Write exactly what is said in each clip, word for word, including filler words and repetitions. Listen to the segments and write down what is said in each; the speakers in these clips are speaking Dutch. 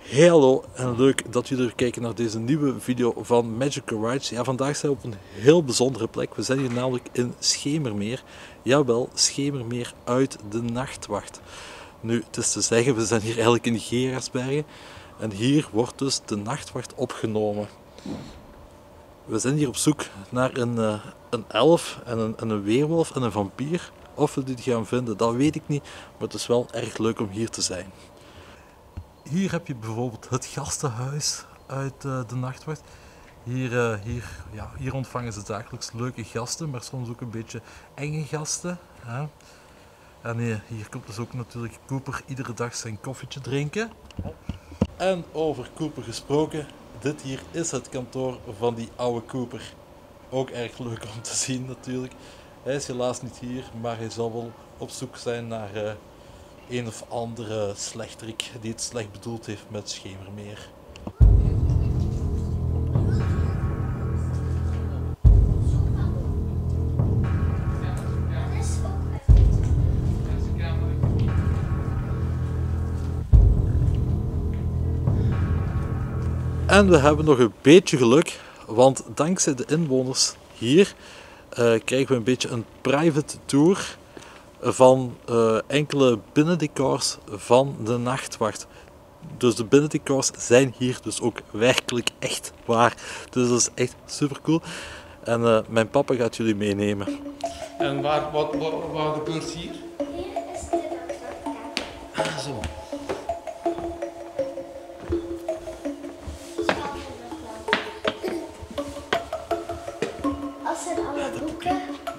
Hey hallo en leuk dat jullie er kijken naar deze nieuwe video van Magical Rides. Ja, vandaag zijn we op een heel bijzondere plek. We zijn hier namelijk in Schemermeer. Jawel, Schemermeer uit de Nachtwacht. Nu, het is te zeggen, we zijn hier eigenlijk in Geraardsbergen. En hier wordt dus de Nachtwacht opgenomen. We zijn hier op zoek naar een, uh, een elf en een, en een weerwolf en een vampier. Of we die gaan vinden, dat weet ik niet. Maar het is wel erg leuk om hier te zijn. Hier heb je bijvoorbeeld het gastenhuis uit uh, de Nachtwacht. Hier, uh, hier, ja, hier ontvangen ze dagelijks leuke gasten, maar soms ook een beetje enge gasten. Hè? En uh, hier komt dus ook natuurlijk Cooper iedere dag zijn koffietje drinken. En over Cooper gesproken, dit hier is het kantoor van die oude Cooper. Ook erg leuk om te zien natuurlijk. Hij is helaas niet hier, maar hij zal wel op zoek zijn naar uh, een of andere slechterik die het slecht bedoeld heeft met Schemermeer. En we hebben nog een beetje geluk, want dankzij de inwoners hier uh, krijgen we een beetje een private tour van uh, enkele binnendecors van de Nachtwacht. Dus de binnendecors zijn hier dus ook werkelijk echt waar. Dus dat is echt super cool. En uh, mijn papa gaat jullie meenemen. En waar, wat, wat, wat gebeurt hier? Hier is de nachtwachtkamer. Ah, zo. Als zijn alle boeken.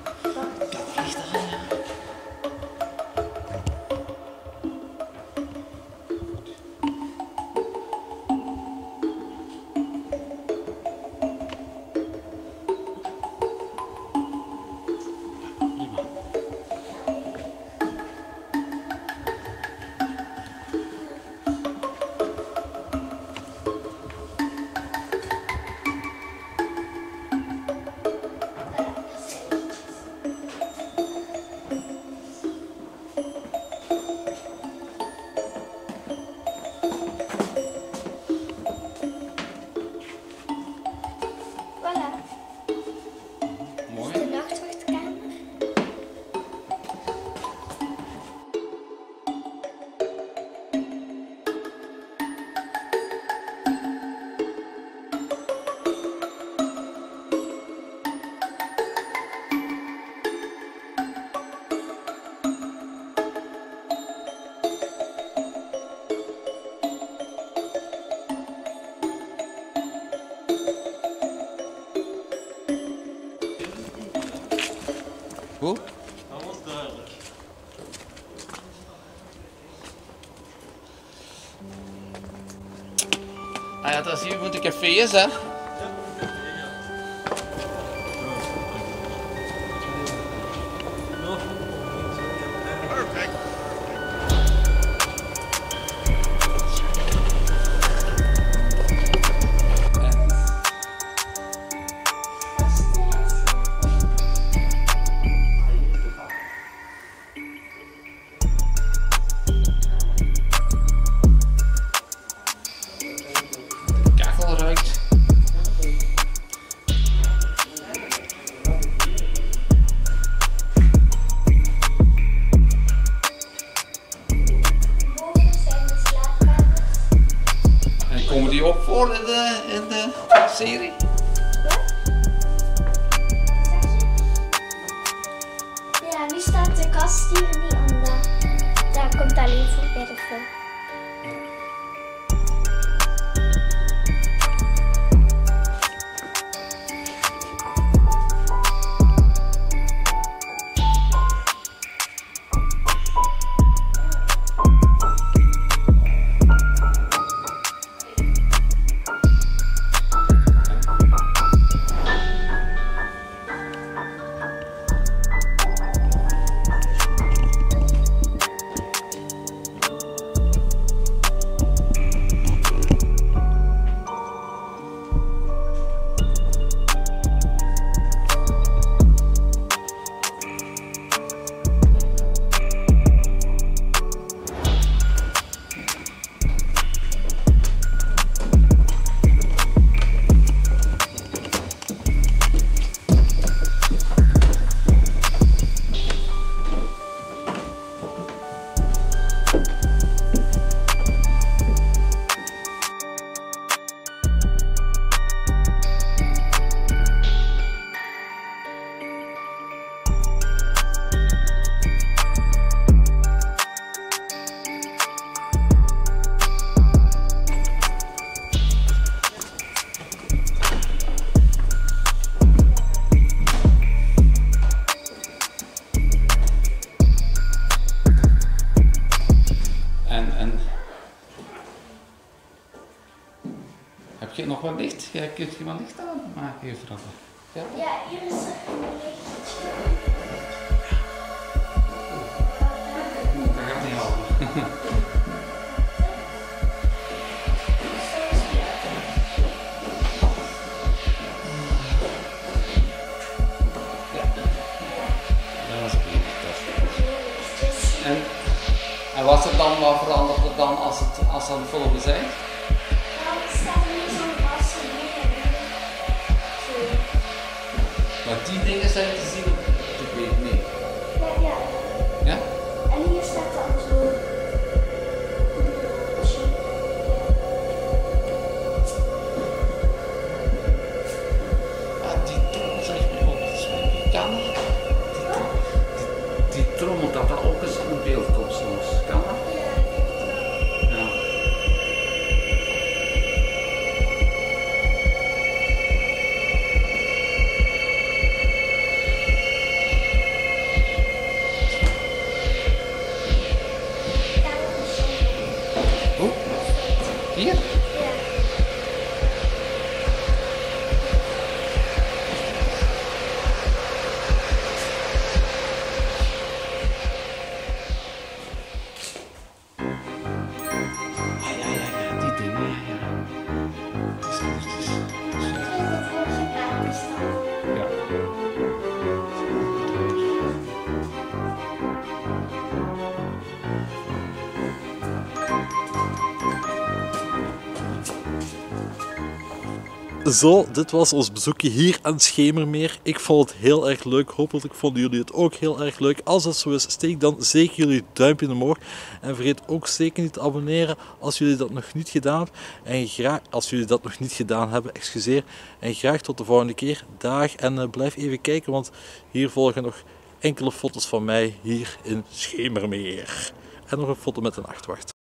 Goed? Dat was duidelijk. Ah ja, dat is hier goed een café is, hè? Komen die op voor in de, in de serie? Ja, nu staat de kast hier niet aan. Daar komt alleen voor bij de film. Heb je nog wat licht? Ja, kunt je wat licht aanmaken even dan? Ja, Ja, hier is er een lichtje. dat gaat niet helpen. Dat was het niet. En, en wat er dan, wat verandert er dan als het, als het aan het volgen zijn? Dan staat er nu zo'n wassen dingen. Zo. Maar die dingen zijn te zien op de beeld, nee. Ja, ja. Ja? En hier staat dan zo. Zo. Ah, die trommel zegt mij ook iets. Kan dat? Die, die trommel, dat dat ook eens in beeld komt soms. Kan dat? Ja. Hoe? Hier? Ja. Ah, ja, ja, ja, die dingen, ja, ja. Het is lichtjes. Ja. Zo, dit was ons bezoekje hier aan Schemermeer. Ik vond het heel erg leuk. Hopelijk vonden jullie het ook heel erg leuk. Als dat zo is, steek dan zeker jullie duimpje omhoog. En vergeet ook zeker niet te abonneren als jullie dat nog niet gedaan hebben. En graag, als jullie dat nog niet gedaan hebben, excuseer. En graag tot de volgende keer. Dag en uh, blijf even kijken, want hier volgen nog enkele foto's van mij hier in Schemermeer. En nog een foto met een nachtwacht.